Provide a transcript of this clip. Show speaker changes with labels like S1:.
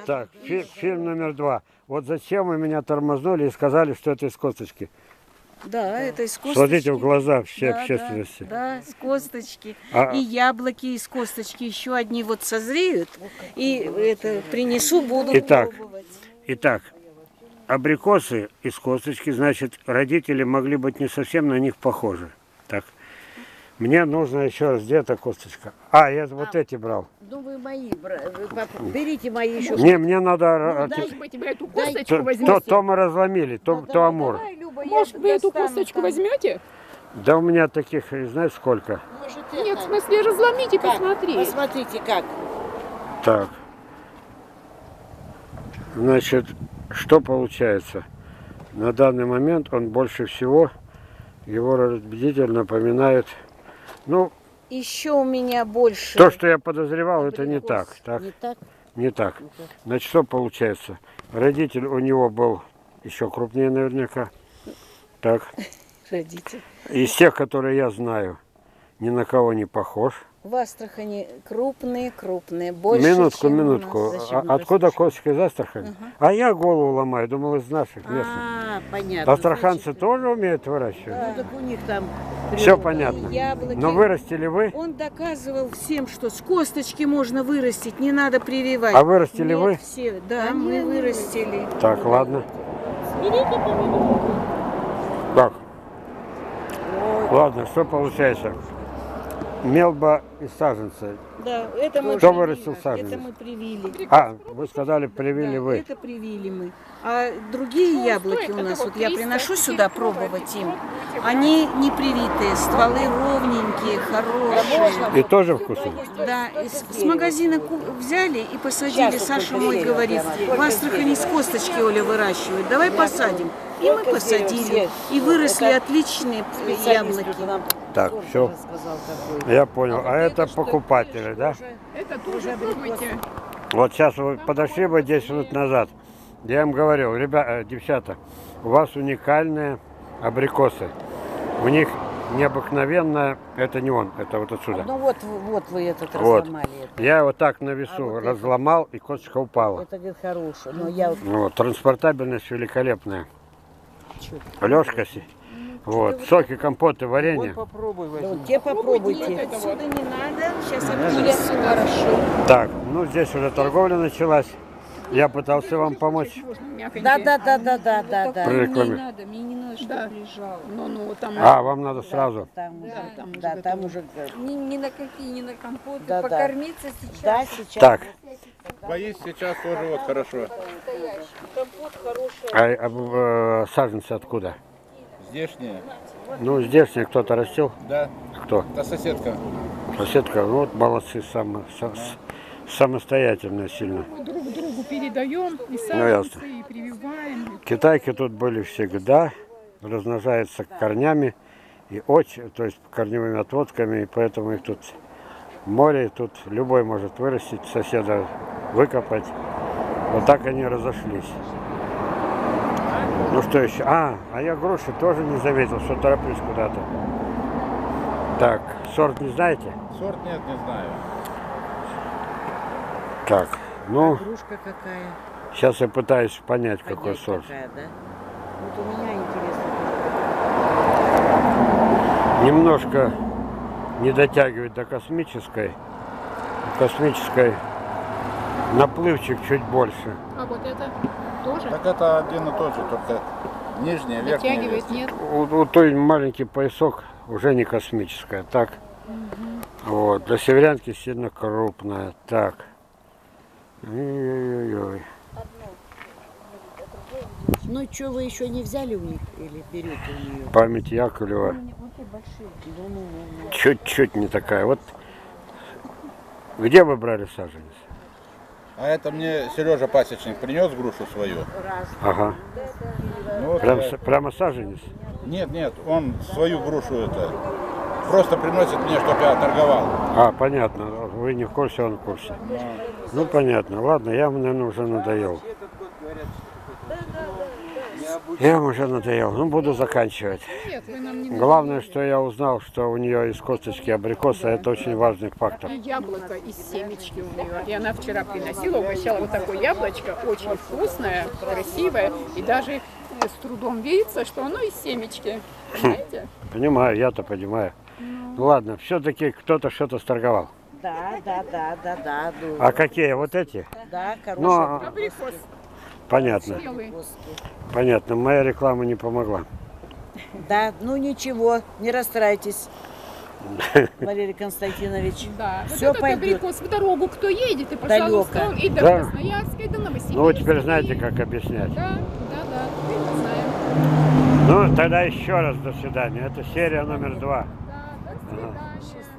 S1: Так, фильм номер 2. Вот зачем вы меня тормознули и сказали, что это из косточки?
S2: Да, это из косточки.
S1: Смотрите в глаза всей
S2: Да,
S1: общественности.
S2: Да, с косточки.
S1: А-
S2: И яблоки из косточки. Еще одни вот созреют. И это принесу, буду
S1: Итак.
S2: пробовать.
S1: Итак, абрикосы из косточки, значит, родители могли быть не совсем на них похожи. Так. Мне нужно еще раз, где эта косточка? А, я вот эти брал.
S3: Ну вы мои, берите мои еще.
S1: Мне надо...
S3: Ну, дай
S4: Мы тебе эту
S3: дай-
S4: косточку возьмем.
S1: то мы разломили, то Амур.
S3: Давай, Люба, я
S4: Может, вы эту
S3: достану
S4: косточку
S3: там.
S4: возьмете?
S1: Да у меня таких, знаешь, сколько?
S3: Может,
S4: Нет, в
S3: это-
S4: смысле, разломите,
S3: Как?
S4: посмотреть.
S3: Посмотрите, как.
S1: Так. Значит, что получается? На данный момент он больше всего, его разделитель напоминает, ну,
S2: Еще у меня больше.
S1: то, что я подозревал, это не так.
S3: Не так?
S1: Не так. Значит, что получается? Родитель у него был еще крупнее наверняка. Так.
S2: Родитель.
S1: Из тех, которые я знаю, ни на кого не похож.
S2: В Астрахани крупные. Больше,
S1: Минутку,
S2: чем у
S1: минутку.
S2: нас.
S1: Откуда косточка из Астрахани? А я голову ломаю, думал, из наших местных.
S3: А, понятно.
S1: Астраханцы
S3: Значит,
S1: тоже умеют выращивать?
S3: ну, так у них там...
S1: Все
S3: природа.
S1: понятно.
S2: Яблоки.
S1: Но вырастили вы?
S2: Он доказывал всем, что с косточки можно вырастить, не надо прививать.
S1: А вырастили
S2: Нет,
S1: вы?
S2: Все, да, мы вырастили.
S1: Так, ладно. Так. Ладно, что получается? Мелба из саженца.
S2: Да, это мы
S1: Кто
S2: привили.
S1: вырастил саженец?
S2: Это мы привили.
S1: А, вы сказали, привили
S2: Да,
S1: вы.
S2: это привили мы. А другие яблоки
S4: стоит
S2: у нас,
S4: это
S2: вот
S4: вот
S2: я
S4: 300,
S2: приношу
S4: 400
S2: сюда пробовать им, они не привитые, стволы ровненькие, хорошие.
S1: И тоже вкусно?
S2: Да, с магазина взяли и посадили.
S3: Сейчас
S2: Саша
S3: только
S2: мой
S3: дерево
S2: говорит,
S3: прямо.
S2: в Астрахани с косточки Оля выращивает, давай посадим. И мы посадили, и выросли отличные яблоки.
S1: Так, все. Я понял. А это покупатели, да?
S4: Это тоже пробуйте.
S1: Вот сейчас вы подошли бы 10 минут назад. Я им говорил, ребята, девчата, у вас уникальные абрикосы. У них необыкновенная, это не он, это вот отсюда.
S3: Ну вот вы этот
S1: Вот.
S3: разломали. Это.
S1: Я его так на весу
S3: вот это?
S1: разломал, и косточка упала.
S3: Это говорит хорошее. Но я вот...
S1: Вот, транспортабельность великолепная. Лёшка, вот, соки, компоты, варенье.
S3: Да вот те попробуйте.
S2: Отсюда не надо, сейчас обнесу хорошо.
S1: Так, ну здесь уже торговля началась. Я пытался вам помочь.
S3: Да.
S1: При рекламе.
S2: надо, мне не надо, чтобы
S4: Да.
S2: лежал.
S4: Ну, там...
S1: А, вам надо сразу.
S3: Там уже,
S4: там уже
S3: да, там
S4: готово.
S3: уже...
S5: Ни на какие, ни на компоты.
S3: Да, да.
S5: Покормиться сейчас.
S3: Да, сейчас.
S1: Так,
S6: Поесть сейчас тоже вот хорошо.
S1: саженцы откуда?
S6: Здешние,
S1: Ну, здешние кто-то растил?
S6: да,
S1: Кто?
S6: та соседка.
S1: Соседка, ну вот молодцы, самостоятельно сильно.
S4: Мы друг другу передаем и
S1: ясно.
S4: саженцы, и прививаем.
S1: Китайки тут были всегда, размножаются корнями, и очень, то есть корневыми отводками, и поэтому их тут море, тут любой может вырастить, соседа выкопать. Вот так они разошлись. Ну что еще? А я груши тоже не заметил, что тороплюсь куда-то. Так, сорт не знаете?
S6: Сорт нет, не знаю.
S1: Так, ну,
S3: Игрушка какая.
S1: сейчас я пытаюсь понять, какой
S3: Понять
S1: сорт.
S3: какая, да? Вот у меня интересно.
S1: Немножко не дотягивает до космической. У космической наплывчик чуть больше.
S4: А вот это тоже
S6: Так это один и тот же, только нижняя, верхняя.
S4: дотягивает, нет?
S1: У той маленький поясок уже не космическая. Так. Вот. Для северянки сильно крупная. Так. Ой-ой-ой.
S3: Ну что, вы еще не взяли у них или берете у нее?
S1: Память Яковлева. Чуть-чуть не такая. Вот где вы брали саженец?
S6: А это мне Сережа Пасечник принес грушу свою.
S1: Ага.
S6: Ну, вот,
S1: Прямо саженец?
S6: нет, он свою грушу это просто приносит мне, чтобы я торговал.
S1: А, понятно. Вы не в курсе, он в курсе. Ну, понятно. Ладно, я, наверное, уже надоел. Я вам уже надоел. Ну, буду заканчивать.
S4: Нет, вы нам не
S1: Главное, что я узнал, что у нее из косточки абрикоса, это очень важный фактор.
S4: Яблоко из семечки у нее. И она вчера приносила, угощала вот такое яблочко, очень вкусное, красивое. И даже с трудом видится, что оно из семечки. Понимаете?
S1: Понимаю, я-то понимаю. Ну ладно, все-таки кто-то что-то сторговал.
S3: Да.
S1: А какие? Вот эти?
S3: Да,
S1: Ну,
S3: хорошие.
S4: Абрикос
S1: понятно.
S4: белый.
S1: Понятно, моя реклама не помогла.
S3: Да, ну ничего, не расстраивайтесь, Валерий Константинович.
S4: Да. Вот
S3: Всё
S4: этот
S3: пойдет.
S4: абрикос в дорогу, кто едет, и, пожалуйста,
S3: Далеко.
S4: он и до
S1: Да.
S4: Красноярска, и до Новосибирска.
S1: Ну, вы теперь знаете,
S4: и-
S1: как объяснять.
S4: Да, мы знаем.
S1: Ну, тогда еще раз до свидания. Это серия номер 2.
S4: Да, до свидания.